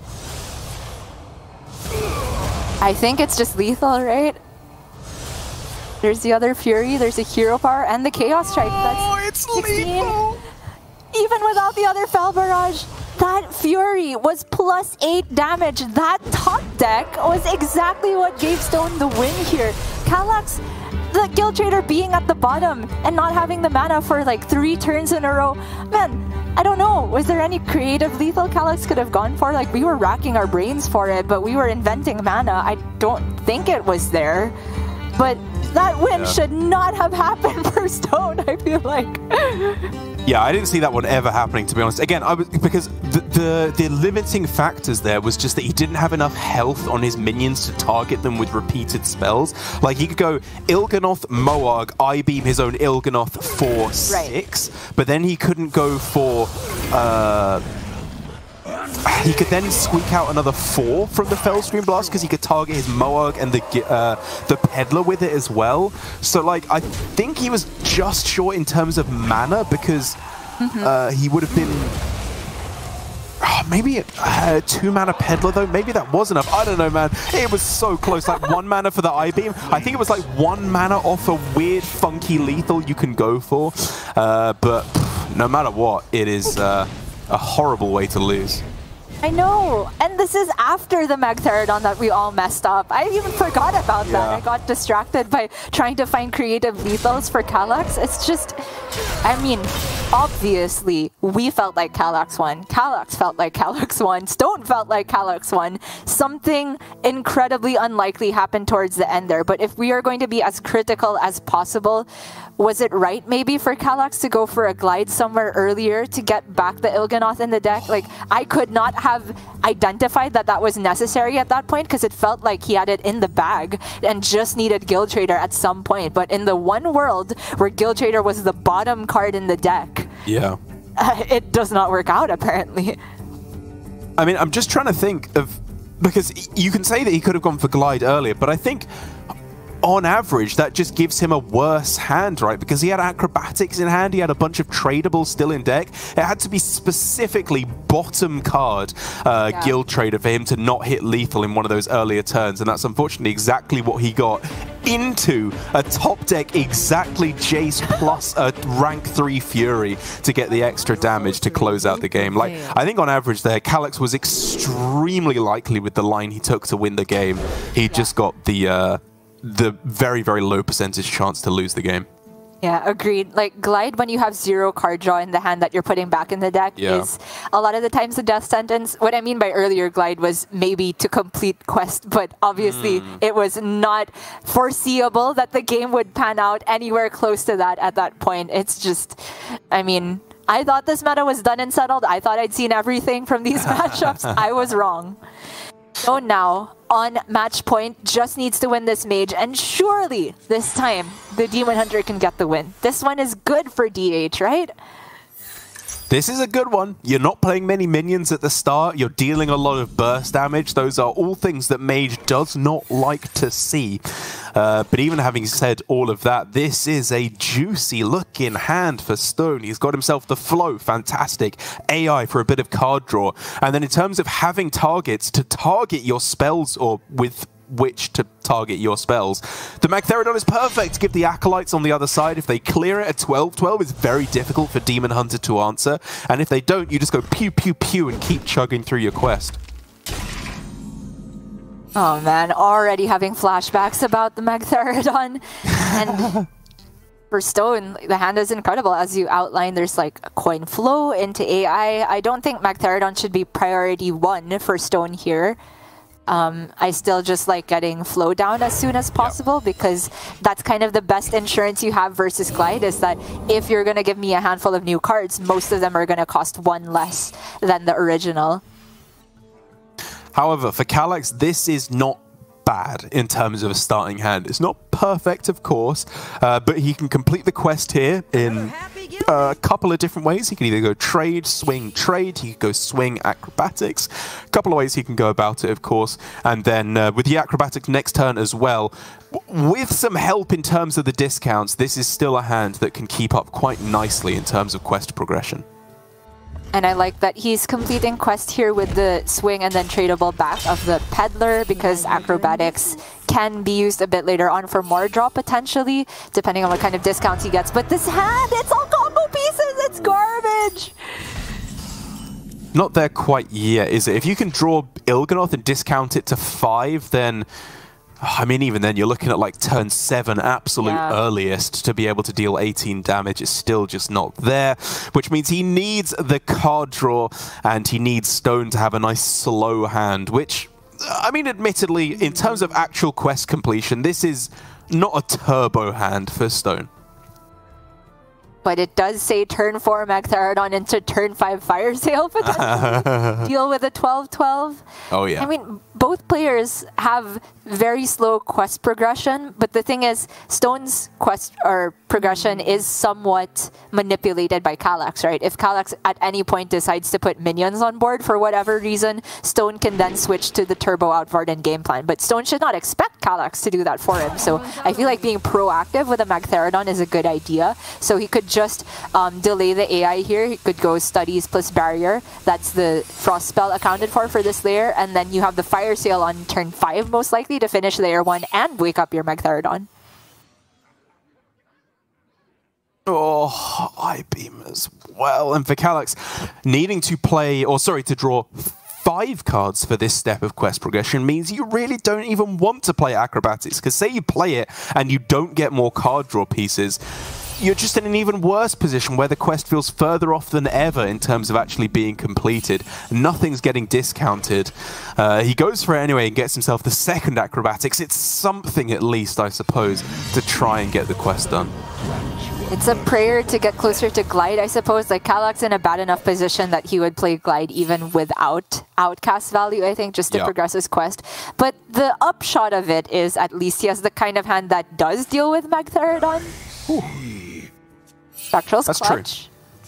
I think it's just lethal, right? There's the other Fury, there's a Hero Power, and the Chaos Strike. That's it's 16. lethal! Even without the other Fel Barrage, that Fury was plus 8 damage. That top deck was exactly what gave Stone the win here. Kallax, the Guild Trader being at the bottom and not having the mana for like 3 turns in a row. Man, I don't know. Was there any creative lethal Kallax could have gone for? Like, we were racking our brains for it, but we were inventing mana. I don't think it was there. But that win should not have happened for Stone, I feel like. Yeah, I didn't see that one ever happening, to be honest. Again, because the limiting factors there was just that he didn't have enough health on his minions to target them with repeated spells. Like, he could go Il'gynoth, Moarg, I-beam his own Il'gynoth for 6, but then he couldn't go for... he could then squeak out another 4 from the Fellscream Blast because he could target his Moarg and the Peddler with it as well. So, like, I think he was just short in terms of mana because he would have been... maybe 2 mana Peddler, though? Maybe that was enough. I don't know, man. It was so close. Like, 1 mana for the I-beam. I think it was like 1 mana off a weird, funky lethal you can go for. But no matter what, it is a horrible way to lose. I know, and this is after the Magtheridon that we all messed up. I even forgot about that. I got distracted by trying to find creative lethals for Calyx. It's just, I mean, obviously, we felt like Calyx won. Calyx felt like Calyx won. Stone felt like Calyx won. Something incredibly unlikely happened towards the end there, but if we are going to be as critical as possible, was it right maybe for Calyx to go for a glide somewhere earlier to get back the Il'gynoth in the deck? Like, I could not have identified that that was necessary at that point because it felt like he had it in the bag and just needed Guild Trader at some point. But in the one world where Guild Trader was the bottom card in the deck, it does not work out apparently. I mean, I'm just trying to think of, because you can say that he could have gone for glide earlier, but I think on average, that just gives him a worse hand, right? Because he had acrobatics in hand, he had a bunch of tradables still in deck. It had to be specifically bottom card Guild Trader for him to not hit lethal in one of those earlier turns, and that's unfortunately exactly what he got into a top deck exactly Jace plus a rank 3 Fury to get the extra damage to close out the game. Like, I think on average there, Calyx was extremely likely with the line he took to win the game. He just got the very, very low percentage chance to lose the game. Yeah, agreed. Like, Glide, when you have 0 card draw in the hand that you're putting back in the deck, is a lot of the times the death sentence. What I mean by earlier Glide was maybe to complete quest, but obviously it was not foreseeable that the game would pan out anywhere close to that at that point. It's just, I mean, I thought this meta was done and settled. I thought I'd seen everything from these matchups. I was wrong. So now, on match point, just needs to win this mage, and surely this time the Demon Hunter can get the win. This one is good for DH, right? This is a good one. You're not playing many minions at the start. You're dealing a lot of burst damage. Those are all things that Mage does not like to see. But even having said all of that, this is a juicy looking hand for Stone. He's got himself the flow, fantastic. AI for a bit of card draw. And then in terms of having targets to target your spells, or with which to target your spells, the Magtheridon is perfect. Give the Acolytes on the other side. If they clear it at 12, 12 is very difficult for Demon Hunter to answer. And if they don't, you just go pew, pew, pew and keep chugging through your quest. Oh man, already having flashbacks about the Magtheridon. And for Stone, the hand is incredible. As you outlined, there's like a coin flow into AI. I don't think Magtheridon should be priority 1 for Stone here. I still just like getting flow down as soon as possible because that's kind of the best insurance you have versus Glide, is that if you're going to give me a handful of new cards, most of them are going to cost 1 less than the original. However, for Calyx, this is not bad in terms of a starting hand. It's not perfect, of course, but he can complete the quest here in a couple of different ways. He can either go trade, swing, trade. He could go swing, acrobatics. A couple of ways he can go about it, of course. And then with the acrobatics next turn as well, with some help in terms of the discounts, this is still a hand that can keep up quite nicely in terms of quest progression. And I like that he's completing quest here with the swing and then tradable back of the Peddler, because acrobatics can be used a bit later on for more draw potentially, depending on what kind of discounts he gets. But this hand, it's all combo pieces, it's garbage! Not there quite yet, is it? If you can draw Il'gynoth and discount it to 5, then I mean, even then, you're looking at like turn 7, absolute earliest, to be able to deal 18 damage. Is still just not there, which means he needs the card draw, and he needs Stone to have a nice slow hand, which, I mean, admittedly, in terms of actual quest completion, this is not a turbo hand for Stone. But it does say turn 4 Magtheridon into turn 5 Fire Sale potentially. Deal with a 12-12. Oh, yeah. I mean, both players have very slow quest progression, but the thing is, Stone's quest or progression is somewhat manipulated by Calyx, right? If Calyx at any point decides to put minions on board for whatever reason, Stone can then switch to the Turbo Outvarden game plan. But Stone should not expect Calyx to do that for him. So I feel like being proactive with a Magtheridon is a good idea. So he could just delay the AI here. He could go Studies plus Barrier. That's the Frost spell accounted for this layer. And then you have the Fire Sale on turn 5 most likely to finish layer 1 and wake up your Magtheridon. Oh, I beam as well. And for Calyx, needing to play, or sorry, to draw 5 cards for this step of quest progression means you really don't even want to play Acrobatics, because say you play it and you don't get more card draw pieces, you're just in an even worse position where the quest feels further off than ever in terms of actually being completed. Nothing's getting discounted. He goes for it anyway and gets himself the second Acrobatics. It's something at least, I suppose, to try and get the quest done. It's a prayer to get closer to Glide, I suppose. Like, Kallax's in a bad enough position that he would play Glide even without outcast value, I think, just to progress his quest. But the upshot of it is at least he has the kind of hand that does deal with Magtheridon. Spectral's That's clutch.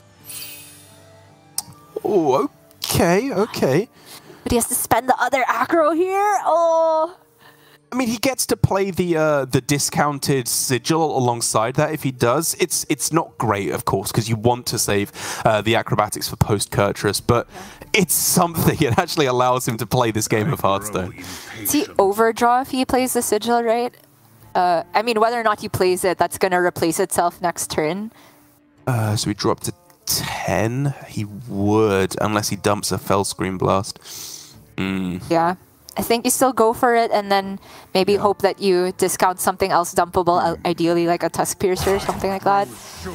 True. Oh, okay. But he has to spend the other acro here. Oh. I mean, he gets to play the discounted sigil alongside that. If he does, it's not great, of course, because you want to save the Acrobatics for post-Kurtrus, but it's something. It actually allows him to play this game of Hearthstone. Does he overdraw if he plays the sigil, right? I mean, whether or not he plays it, that's going to replace itself next turn. So we drop to 10. He would, unless he dumps a Fellscream Blast. Yeah. I think you still go for it and then maybe hope that you discount something else dumpable, ideally like a Tusk Piercer or something like that.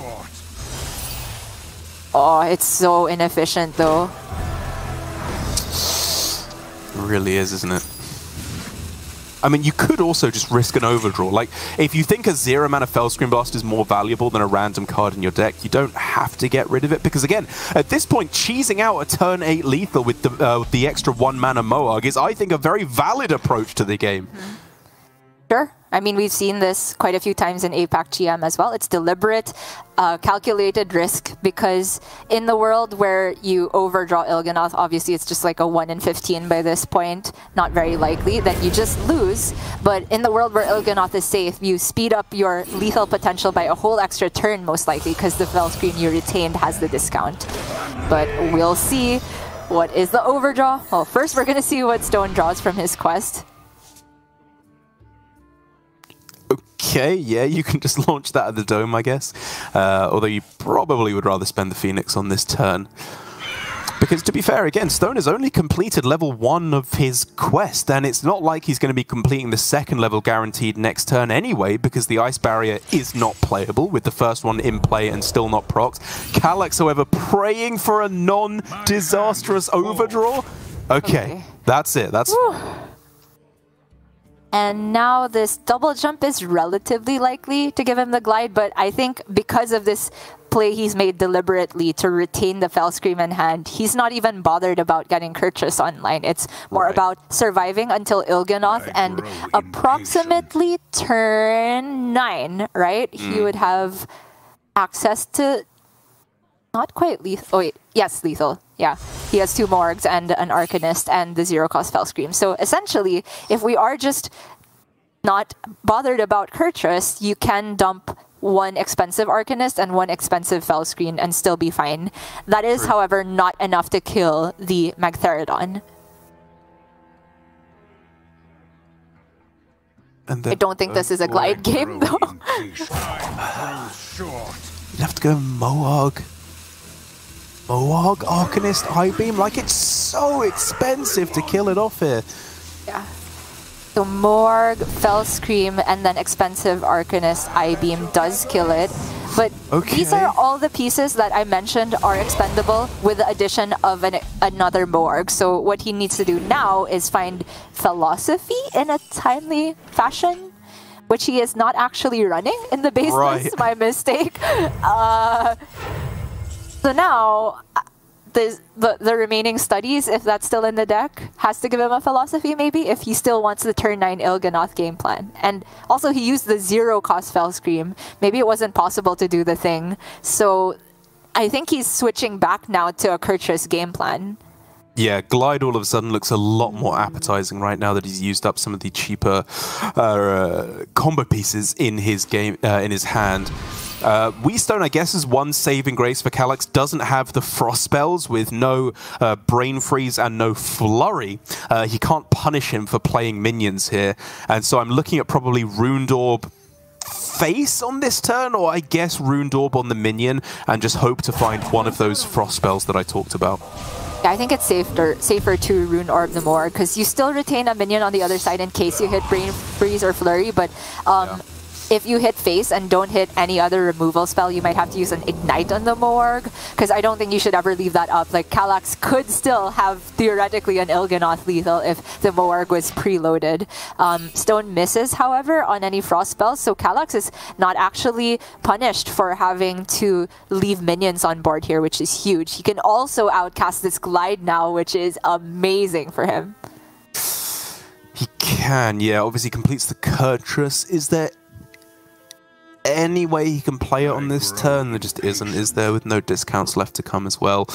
Oh, it's so inefficient though. It really is, isn't it? I mean, you could also just risk an overdraw. Like, if you think a 0-mana Fellscream Blast is more valuable than a random card in your deck, you don't have to get rid of it. Because, again, at this point, cheesing out a turn 8 lethal with the extra 1-mana Moarg is, I think, a very valid approach to the game. Sure. I mean, we've seen this quite a few times in APAC GM as well. It's deliberate, calculated risk, because in the world where you overdraw Il'gynoth, obviously it's just like a 1 in 15 by this point, not very likely, then you just lose. But in the world where Il'gynoth is safe, you speed up your lethal potential by a whole extra turn, most likely, because the Fellscream you retained has the discount. But we'll see. What is the overdraw? Well, first we're going to see what Stone draws from his quest. Okay, yeah, you can just launch that at the Dome, I guess. Although you probably would rather spend the Phoenix on this turn. Because, to be fair, again, Stone has only completed level 1 of his quest, and it's not like he's going to be completing the second level guaranteed next turn anyway, because the Ice Barrier is not playable, with the first one in play and still not procced. Kallax, however, praying for a non-disastrous overdraw. Okay, that's it. That's... And now this double jump is relatively likely to give him the Glide, but I think because of this play he's made deliberately to retain the Fellscream in hand, he's not even bothered about getting Kurtrus online. It's more about surviving until Il'gynoth, and approximately turn 9, right? He would have access to... Not quite lethal. Oh wait, yes, lethal. Yeah, he has 2 Moargs and an Arcanist and the 0-cost Fellscream. So essentially, if we are just not bothered about Kurtrus, you can dump 1 expensive Arcanist and 1 expensive Fellscream and still be fine. That is, however, not enough to kill the Magtheridon. I don't think this is a Glide game, though. You'd have to go Moarg. Moarg, Arcanist, I-Beam, like it's so expensive to kill it off here. Yeah. So Moarg, Fellscream, and then expensive Arcanist, I-Beam does kill it. But these are all the pieces that I mentioned are expendable with the addition of another Moarg. So what he needs to do now is find Philosophy in a timely fashion, which he is not actually running in the base list, my mistake. So now, the remaining studies, if that's still in the deck, has to give him a Philosophy maybe, if he still wants the turn 9 Il'gynoth game plan. And also he used the 0-cost Fellscream. Maybe it wasn't possible to do the thing. So I think he's switching back now to a Kurtrus game plan. Yeah, Glide all of a sudden looks a lot more appetizing right now that he's used up some of the cheaper combo pieces in his game, in his hand. Wheatstone, I guess, is one saving grace for Kallax. Doesn't have the frost spells with no Brain Freeze and no Flurry. He can't punish him for playing minions here. And so I'm looking at probably Runed Orb face on this turn, or I guess Runed Orb on the minion, and just hope to find one of those frost spells that I talked about. Yeah, I think it's safer to Rune Orb the Moor, because you still retain a minion on the other side in case you hit Brain Freeze or Flurry, but if you hit face and don't hit any other removal spell, you might have to use an Ignite on the Morg, because I don't think you should ever leave that up. Like, Kallax could still have, theoretically, an Il'gynoth lethal if the Morg was preloaded. Stone misses, however, on any Frost spells, so Kallax is not actually punished for having to leave minions on board here, which is huge. He can also outcast this Glide now, which is amazing for him. He can, yeah. Obviously completes the Kurtrus. Is there any way he can play it on this turn? There just isn't, is there, with no discounts left to come as well.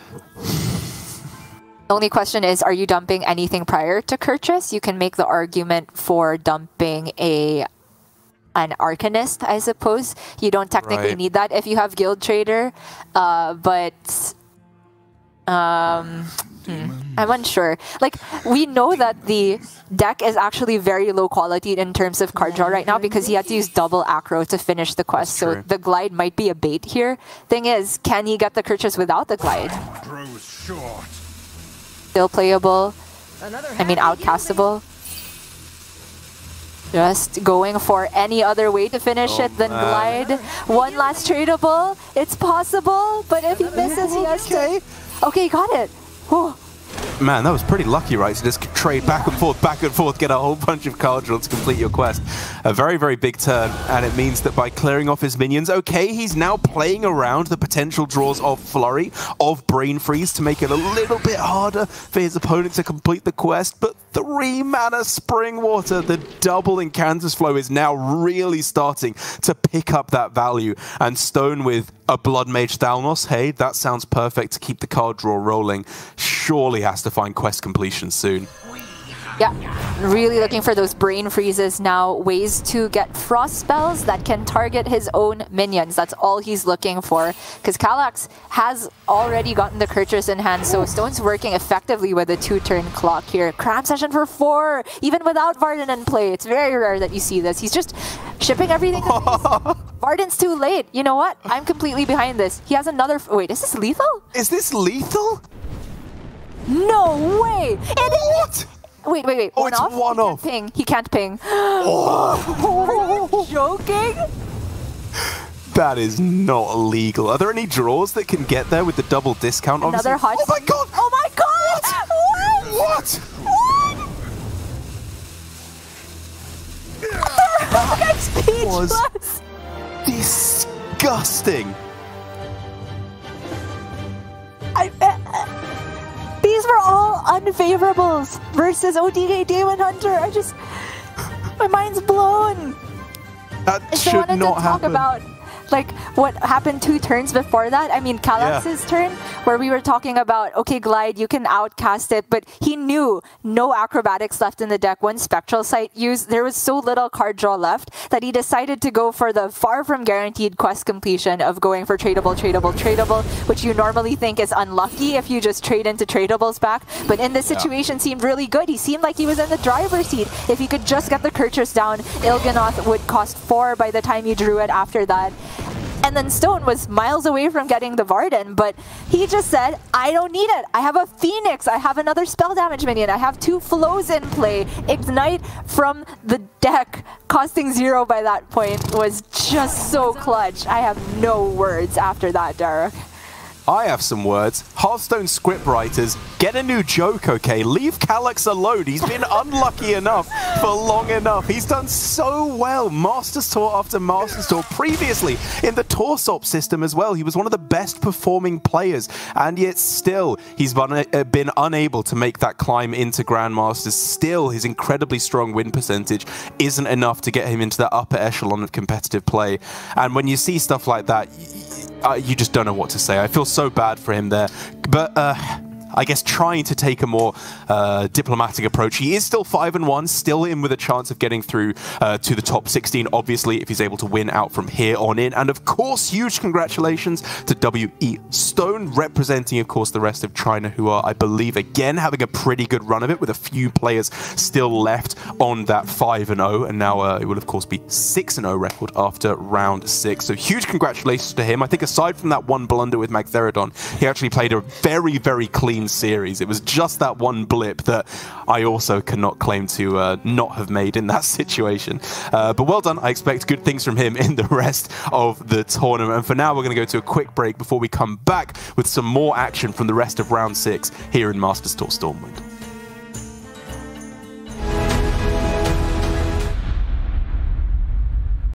The only question is, are you dumping anything prior to Kurtrus? You can make the argument for dumping an Arcanist, I suppose. You don't technically need that if you have Guild Trader, but I'm unsure. Like, we know that the deck is actually very low quality in terms of card draw right now because he had to use double Acro to finish the quest, so the Glide might be a bait here. Thing is, can he get the Kurtrus without the Glide? Still playable. I mean, outcastable. Just going for any other way to finish it than Glide. One last tradable. It's possible, but if he misses, he has to... Okay, he got it. Whew. Man, that was pretty lucky, right? To just trade back and forth, get a whole bunch of card draw to complete your quest. A very, very big turn, and it means that by clearing off his minions, okay, he's now playing around the potential draws of Flurry, of Brain Freeze, to make it a little bit harder for his opponent to complete the quest, but 3 mana Spring Water, the double Incantus Flow, is now really starting to pick up that value, and Stone with a Blood Mage Thalnos, hey, that sounds perfect to keep the card draw rolling. Surely has to find quest completion soon. Yeah, really looking for those Brain Freezes now, ways to get Frost spells that can target his own minions. That's all he's looking for, because Kallax has already gotten the Kurtrus in hand, so Stone's working effectively with a 2-turn clock here. Cram Session for 4, even without Varden in play. It's very rare that you see this. He's just shipping everything. Varden's too late. You know what? I'm completely behind this. He has another... Wait, is this lethal? Is this lethal? No way! What? Wait. Oh, it's one off. He can't ping. Oh. Joking? That is not legal. Are there any draws that can get there with the double discount? Another hot. Oh my god! Oh my god! What? I'm speechless. Was disgusting. These were all unfavorables versus OTK Demon Hunter. My mind's blown. That should not happen. About like what happened 2 turns before that. I mean, Kallax's turn, where we were talking about, okay, Glide, you can outcast it, but he knew no acrobatics left in the deck. One Spectral Sight used, there was so little card draw left that he decided to go for the far from guaranteed quest completion of going for tradable, which you normally think is unlucky if you just trade into tradables back. But in this situation, seemed really good. He seemed like he was in the driver's seat. If he could just get the Kurtrus down, Il'gynoth would cost 4 by the time you drew it after that. And then Stone was miles away from getting the Varden, but he just said, I don't need it. I have a Phoenix. I have another spell damage minion. I have 2 flows in play. Ignite from the deck, costing 0 by that point, was just so clutch. I have no words after that, Derek. I have some words. Hearthstone scriptwriters, get a new joke, okay? Leave Kallax alone. He's been unlucky enough for long enough. He's done so well. Masters Tour after Masters Tour. Previously, in the Torsop system as well, he was one of the best performing players. And yet still, he's been unable to make that climb into Grandmasters. Still, his incredibly strong win percentage isn't enough to get him into that upper echelon of competitive play. And when you see stuff like that, you just don't know what to say. I feel so bad for him there. But I guess trying to take a more diplomatic approach. He is still 5-1, still in with a chance of getting through to the top 16, obviously, if he's able to win out from here on in. And of course, huge congratulations to W.E. Stone, representing, of course, the rest of China, who are, I believe, again, having a pretty good run of it, with a few players still left on that 5-0. And now it will, of course, be 6-0 record after round 6. So huge congratulations to him. I think aside from that one blunder with Magtheridon, he actually played a very, very clean clean series. It was just that one blip that I also cannot claim to not have made in that situation. But well done. I expect good things from him in the rest of the tournament. And for now, we're going to go to a quick break before we come back with some more action from the rest of round 6 here in Masters Tour Stormwind.